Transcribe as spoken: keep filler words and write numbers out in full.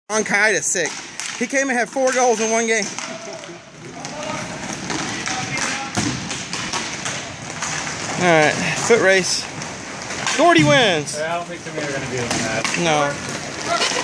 Bronchitis sick. He came and had four goals in one game. Alright, foot race. Gordy wins. Yeah, I don't think too many are going to be on that. No.